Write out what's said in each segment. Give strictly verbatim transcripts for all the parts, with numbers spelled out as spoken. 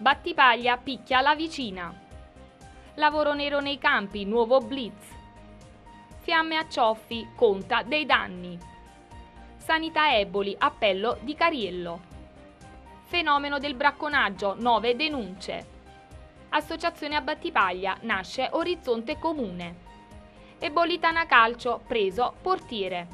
Battipaglia picchia la vicina. Lavoro nero nei campi, nuovo blitz. Fiamme a Cioffi, conta dei danni. Sanità Eboli, appello di Cariello. Fenomeno del bracconaggio, nove denunce. Associazione a Battipaglia, nasce Orizzonte Comune. Ebolitana Calcio, preso portiere.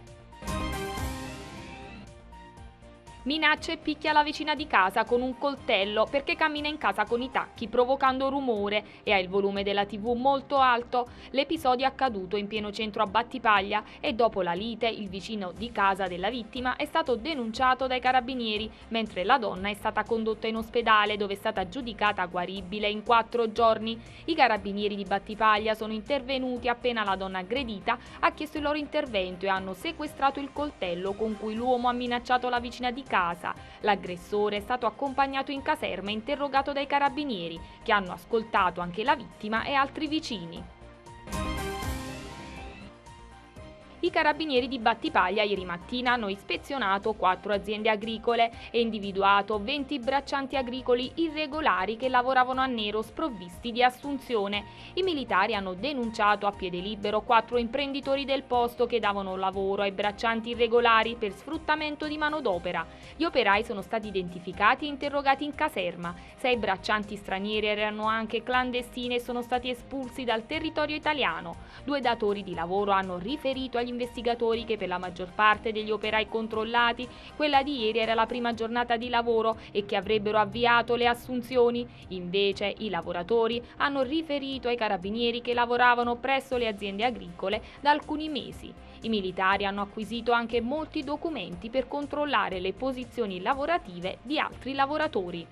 Minaccia e picchia la vicina di casa con un coltello perché cammina in casa con i tacchi provocando rumore e ha il volume della tivù molto alto. L'episodio è accaduto in pieno centro a Battipaglia e dopo la lite il vicino di casa della vittima è stato denunciato dai carabinieri, mentre la donna è stata condotta in ospedale dove è stata giudicata guaribile in quattro giorni. I carabinieri di Battipaglia sono intervenuti appena la donna aggredita ha chiesto il loro intervento e hanno sequestrato il coltello con cui l'uomo ha minacciato la vicina di casa. Casa. L'aggressore è stato accompagnato in caserma e interrogato dai carabinieri, che hanno ascoltato anche la vittima e altri vicini. I carabinieri di Battipaglia ieri mattina hanno ispezionato quattro aziende agricole e individuato venti braccianti agricoli irregolari che lavoravano a nero sprovvisti di assunzione. I militari hanno denunciato a piede libero quattro imprenditori del posto che davano lavoro ai braccianti irregolari per sfruttamento di manodopera. Gli operai sono stati identificati e interrogati in caserma. Sei braccianti stranieri erano anche clandestini e sono stati espulsi dal territorio italiano. Due datori di lavoro hanno riferito agli investigatori che per la maggior parte degli operai controllati quella di ieri era la prima giornata di lavoro e che avrebbero avviato le assunzioni. Invece i lavoratori hanno riferito ai carabinieri che lavoravano presso le aziende agricole da alcuni mesi. I militari hanno acquisito anche molti documenti per controllare le posizioni lavorative di altri lavoratori.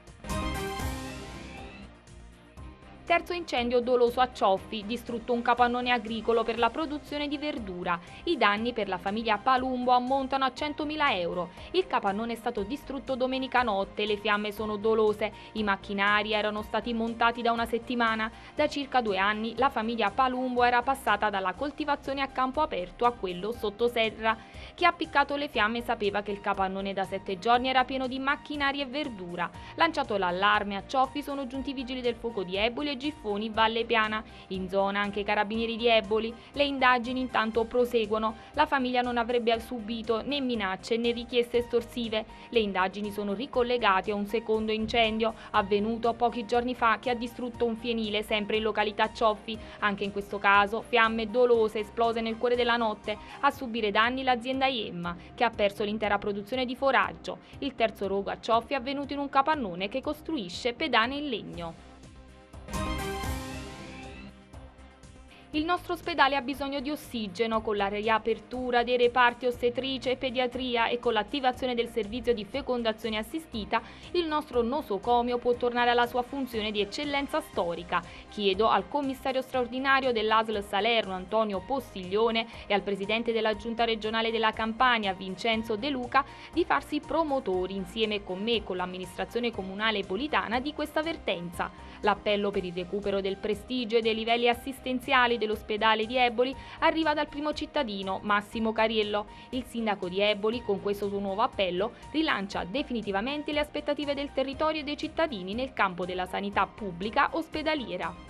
Terzo incendio doloso a Cioffi, distrutto un capannone agricolo per la produzione di verdura. I danni per la famiglia Palumbo ammontano a centomila euro. Il capannone è stato distrutto domenica notte, le fiamme sono dolose, i macchinari erano stati montati da una settimana. Da circa due anni la famiglia Palumbo era passata dalla coltivazione a campo aperto a quello sottoserra. Chi ha appiccato le fiamme sapeva che il capannone da sette giorni era pieno di macchinari e verdura. Lanciato l'allarme a Cioffi sono giunti i vigili del fuoco di Eboli e Giffoni, Valle Piana. In zona anche i carabinieri di Eboli. Le indagini intanto proseguono. La famiglia non avrebbe subito né minacce né richieste estorsive. Le indagini sono ricollegate a un secondo incendio avvenuto pochi giorni fa che ha distrutto un fienile sempre in località Cioffi. Anche in questo caso fiamme dolose esplose nel cuore della notte. A subire danni l'azienda Iemma, che ha perso l'intera produzione di foraggio. Il terzo rogo a Cioffi è avvenuto in un capannone che costruisce pedane in legno. Il nostro ospedale ha bisogno di ossigeno. Con la riapertura dei reparti ostetrice e pediatria e con l'attivazione del servizio di fecondazione assistita, il nostro nosocomio può tornare alla sua funzione di eccellenza storica. Chiedo al commissario straordinario dell'A S L Salerno, Antonio Postiglione, e al presidente della Giunta regionale della Campania, Vincenzo De Luca, di farsi promotori insieme con me e con l'amministrazione comunale politana di questa vertenza. L'appello per il recupero del prestigio e dei livelli assistenziali dell'ospedale di Eboli arriva dal primo cittadino, Massimo Cariello. Il sindaco di Eboli, con questo suo nuovo appello, rilancia definitivamente le aspettative del territorio e dei cittadini nel campo della sanità pubblica ospedaliera.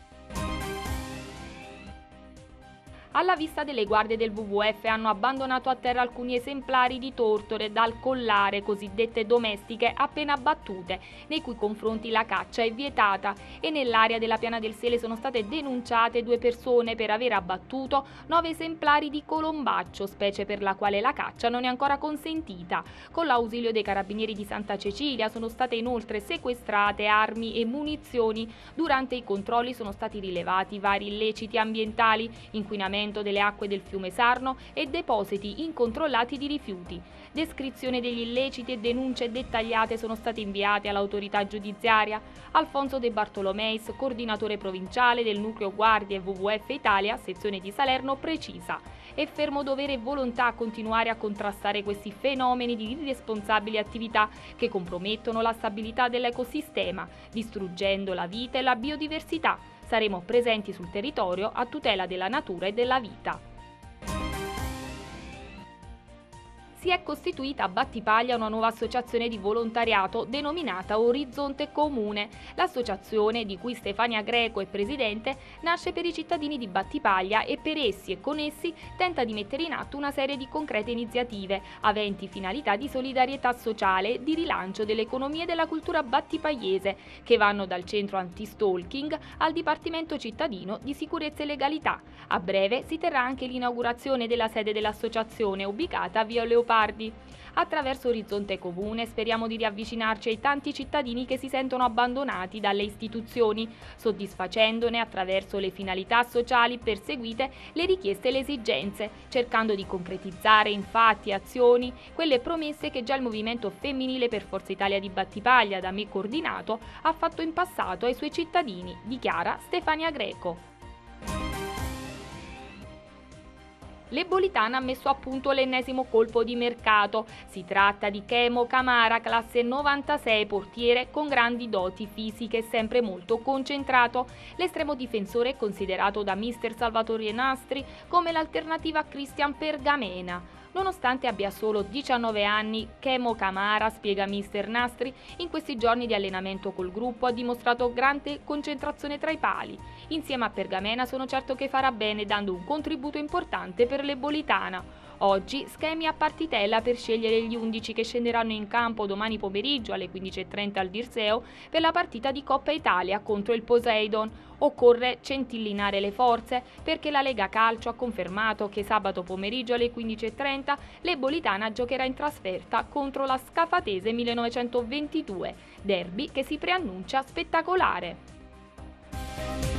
Alla vista delle guardie del W W F hanno abbandonato a terra alcuni esemplari di tortore dal collare, cosiddette domestiche, appena battute, nei cui confronti la caccia è vietata, e nell'area della Piana del Sele sono state denunciate due persone per aver abbattuto nove esemplari di colombaccio, specie per la quale la caccia non è ancora consentita. Con l'ausilio dei carabinieri di Santa Cecilia sono state inoltre sequestrate armi e munizioni. Durante i controlli sono stati rilevati vari illeciti ambientali, inquinamento delle acque del fiume Sarno e depositi incontrollati di rifiuti. Descrizione degli illeciti e denunce dettagliate sono state inviate all'autorità giudiziaria. Alfonso De Bartolomeis, coordinatore provinciale del nucleo Guardie W W F Italia, sezione di Salerno, precisa: è fermo dovere e volontà a continuare a contrastare questi fenomeni di irresponsabili attività che compromettono la stabilità dell'ecosistema, distruggendo la vita e la biodiversità. Saremo presenti sul territorio a tutela della natura e della vita. Si è costituita a Battipaglia una nuova associazione di volontariato denominata Orizzonte Comune. L'associazione, di cui Stefania Greco è presidente, nasce per i cittadini di Battipaglia e per essi e con essi tenta di mettere in atto una serie di concrete iniziative aventi finalità di solidarietà sociale e di rilancio dell'economia e della cultura battipagliese, che vanno dal centro anti-stalking al Dipartimento cittadino di sicurezza e legalità. A breve si terrà anche l'inaugurazione della sede dell'associazione ubicata a Via Leopardi. Attraverso Orizzonte Comune speriamo di riavvicinarci ai tanti cittadini che si sentono abbandonati dalle istituzioni, soddisfacendone attraverso le finalità sociali perseguite le richieste e le esigenze, cercando di concretizzare in fatti e azioni quelle promesse che già il movimento femminile per Forza Italia di Battipaglia, da me coordinato, ha fatto in passato ai suoi cittadini, dichiara Stefania Greco. L'Ebolitana ha messo a punto l'ennesimo colpo di mercato. Si tratta di Chemo Camara, classe novantasei, portiere con grandi doti fisiche e sempre molto concentrato. L'estremo difensore è considerato da mister Salvatore Nastri come l'alternativa a Cristian Pergamena. Nonostante abbia solo diciannove anni, Chemo Camara, spiega mister Nastri, in questi giorni di allenamento col gruppo ha dimostrato grande concentrazione tra i pali. Insieme a Pergamena sono certo che farà bene, dando un contributo importante per l'Ebolitana. Oggi schemi a partitella per scegliere gli undici che scenderanno in campo domani pomeriggio alle quindici e trenta al Dirseo per la partita di Coppa Italia contro il Poseidon. Occorre centillinare le forze perché la Lega Calcio ha confermato che sabato pomeriggio alle quindici e trenta l'Ebolitana giocherà in trasferta contro la Scafatese millenovecentoventidue, derby che si preannuncia spettacolare.